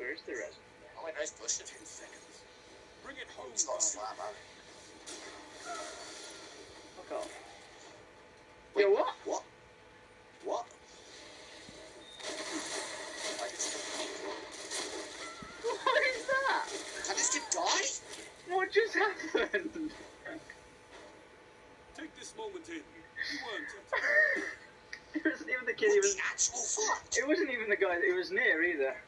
Where's the rest? Oh, wait, nice push. 10 seconds. Bring it home. He's got a slam out. Fuck off. Wait, Yo, what? What? What? What is that? Can this kid die? What just happened? Take this moment in. You weren't. It wasn't even the kid. It was. The actual fuck? It wasn't even the guy that he was near either.